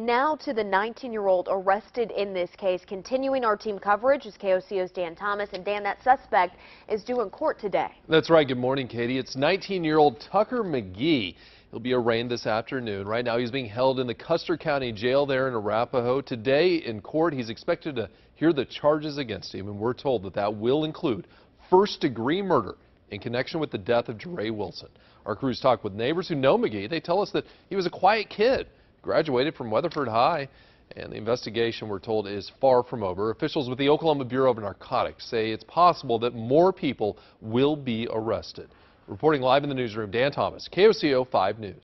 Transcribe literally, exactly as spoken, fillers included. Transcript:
now to the nineteen-year-old arrested in this case. Continuing our team coverage is K O C O's Dan Thomas. And Dan, that suspect is due in court today. That's right. Good morning, Katie. It's nineteen-year-old Tucker McGee. He'll be arraigned this afternoon. Right now, he's being held in the Custer County Jail there in Arapahoe. Today in court, he's expected to hear the charges against him, and we're told that that will include first-degree murder in connection with the death of Jaray Wilson. Our crews talked with neighbors who know McGee. They tell us that he was a quiet kid, graduated from Weatherford High, and the investigation, we're told, is far from over. Officials with the Oklahoma Bureau of Narcotics say it's possible that more people will be arrested. Reporting live in the newsroom, Dan Thomas, K O C O five News.